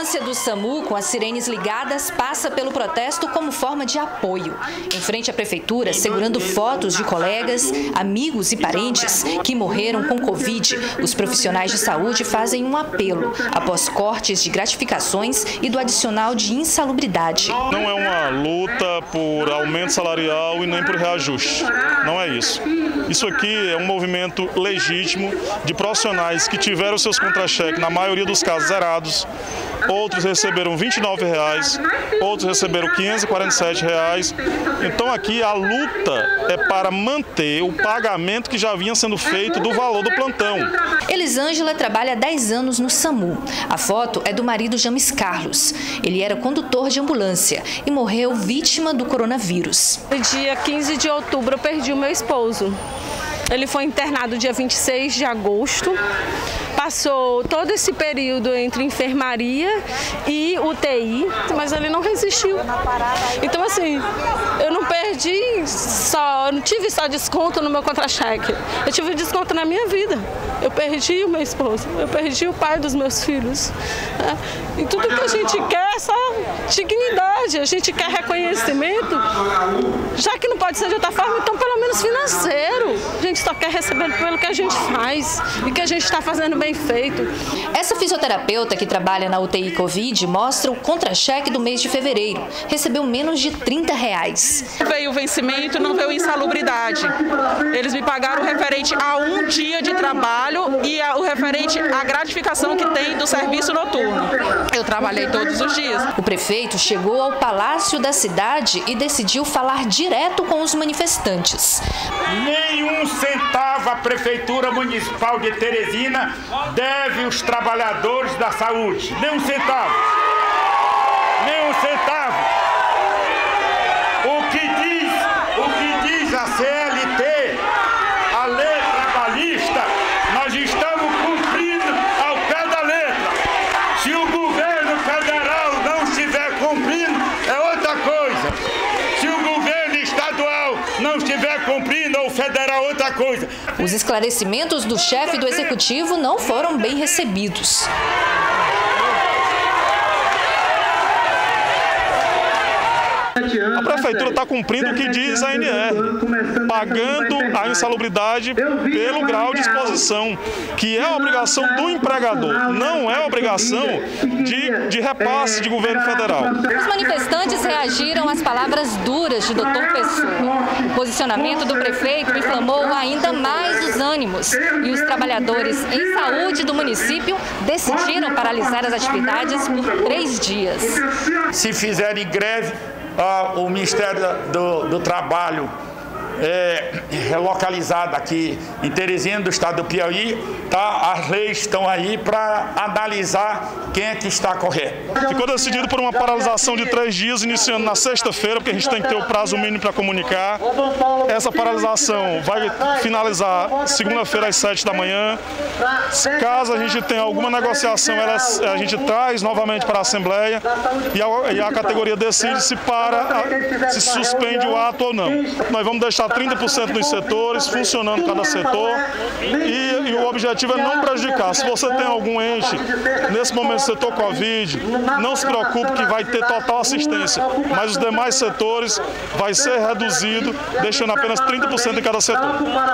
ambulância do SAMU, com as sirenes ligadas, passa pelo protesto como forma de apoio. Em frente à prefeitura, segurando fotos de colegas, amigos e parentes que morreram com Covid, os profissionais de saúde fazem um apelo após cortes de gratificações e do adicional de insalubridade. Não é uma luta por aumento salarial e nem por reajuste. Não é isso. Isso aqui é um movimento legítimo de profissionais que tiveram seus contra-cheques, na maioria dos casos, zerados. Outros receberam R$ 29,00, outros receberam R$ 547,00. Então aqui a luta é para manter o pagamento que já vinha sendo feito do valor do plantão. Elisângela trabalha há 10 anos no SAMU. A foto é do marido James Carlos. Ele era condutor de ambulância e morreu vítima do coronavírus. No dia 15 de outubro eu perdi o meu esposo. Ele foi internado dia 26 de agosto. Passou todo esse período entre enfermaria e UTI, mas ele não resistiu. Então, assim, eu não tive só desconto no meu contra-cheque. Eu tive desconto na minha vida. Eu perdi o meu esposo, eu perdi o pai dos meus filhos. Né? E tudo que a gente quer é só dignidade, a gente quer reconhecimento. Já que não pode ser de outra forma, então pelo menos financeiro. A gente só quer receber pelo que a gente faz e que a gente está fazendo bem feito. Essa fisioterapeuta que trabalha na UTI Covid mostra o contra-cheque do mês de fevereiro. Recebeu menos de R$ 30,00. Veio o vencimento, não veio insalubridade. Eles me pagaram o referente a um dia de trabalho e o referente à gratificação que tem do serviço noturno. Eu trabalhei todos os dias. O prefeito chegou ao Palácio da Cidade e decidiu falar direto com os manifestantes. Nenhum centavo a Prefeitura Municipal de Teresina deve os trabalhadores da saúde. Nenhum centavo. Nenhum centavo. O que diz a CLT, a lei trabalhista, nós estamos cumprindo ao pé da letra. Se o governo federal não estiver cumprindo, é outra coisa. Se o governo estadual não estiver cumprindo, ou federal, outra coisa. Os esclarecimentos do chefe do executivo não foram bem recebidos. A prefeitura está cumprindo o que diz a ANR, pagando a insalubridade pelo grau de exposição, que é a obrigação do empregador, não é a obrigação de repasse de governo federal. Os manifestantes reagiram às palavras duras de Dr. Pessoa. O posicionamento do prefeito inflamou ainda mais os ânimos e os trabalhadores em saúde do município decidiram paralisar as atividades por 3 dias. Se fizerem greve, o Ministério do Trabalho relocalizado aqui em Teresina, do estado do Piauí, as leis estão aí para analisar quem é que está correto. Ficou decidido por uma paralisação de 3 dias, iniciando na sexta-feira, porque a gente tem que ter o prazo mínimo para comunicar. Essa paralisação vai finalizar segunda-feira às 7 da manhã. Caso a gente tenha alguma negociação, a gente traz novamente para a Assembleia e a categoria decide se suspende o ato ou não. Nós vamos deixar 30% dos setores funcionando cada setor e o objetivo é não prejudicar. Se você tem algum ente, nesse momento do setor Covid, não se preocupe que vai ter total assistência, mas os demais setores vai ser reduzido, deixando apenas 30% em cada setor.